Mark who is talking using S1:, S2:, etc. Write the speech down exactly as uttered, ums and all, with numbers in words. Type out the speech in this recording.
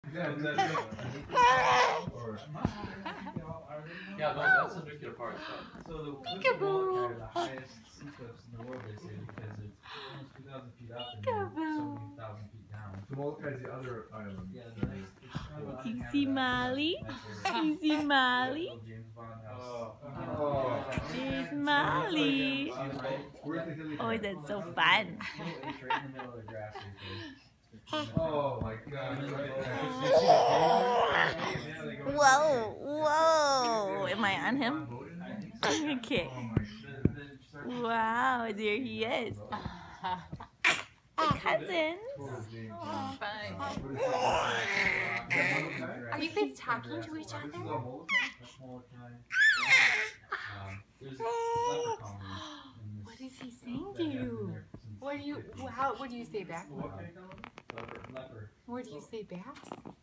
S1: Yeah, is that or
S2: Yeah, no, that's the nuclear part.
S1: so the Molokai are the highest sea cliffs in the world, they say, because it's almost two thousand feet up and then so many thousand feet down.
S3: So Molokai is the other island.
S1: Yeah, the next, it's kind of
S4: Do you
S1: Canada,
S4: see Molly?
S1: that's
S4: Do you see Molly?
S1: where James Bond house.
S3: Oh.
S4: There's Molly.
S3: Where's the hilly
S4: Oh,
S3: part?
S4: that's so fun.
S1: It's right in the middle of the grass right there.
S3: Oh my God! Right there.
S4: Whoa, whoa. Am I on him? Okay.
S3: Oh my God.
S4: Wow, there he is. The cousins.
S5: Are you guys talking to each other? What is he saying to you? What do you how what do you say back? What do you say back?